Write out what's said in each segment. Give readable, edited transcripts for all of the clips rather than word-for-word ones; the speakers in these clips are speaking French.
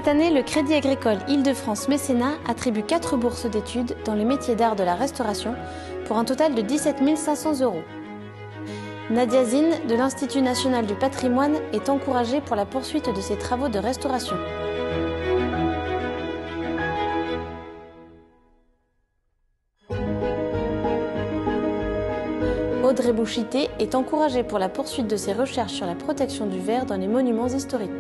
Cette année, le Crédit Agricole Île-de-France Mécénat attribue 4 bourses d'études dans les métiers d'art de la restauration pour un total de 17 500 €. Nadia Zine, de l'Institut national du patrimoine, est encouragée pour la poursuite de ses travaux de restauration. Audrey Bouchité est encouragée pour la poursuite de ses recherches sur la protection du verre dans les monuments historiques.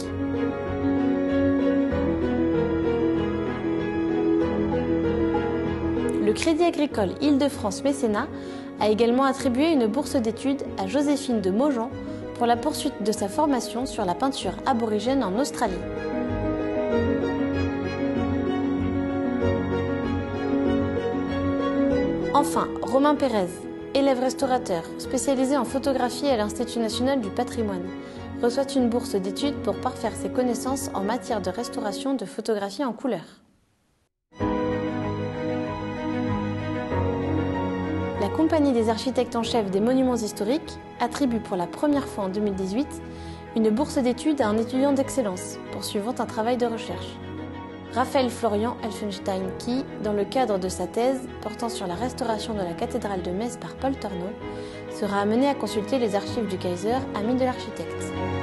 Le Crédit Agricole Île-de-France Mécénat a également attribué une bourse d'études à Joséphine de Maujean pour la poursuite de sa formation sur la peinture aborigène en Australie. Enfin, Romain Pérez, élève restaurateur spécialisé en photographie à l'Institut national du patrimoine, reçoit une bourse d'études pour parfaire ses connaissances en matière de restauration de photographie en couleur. La Compagnie des architectes en chef des monuments historiques attribue pour la première fois en 2018 une bourse d'études à un étudiant d'excellence poursuivant un travail de recherche. Raphaël Florian Elfenstein qui, dans le cadre de sa thèse portant sur la restauration de la cathédrale de Metz par Paul Tourneau, sera amené à consulter les archives du Kaiser, ami de l'architecte.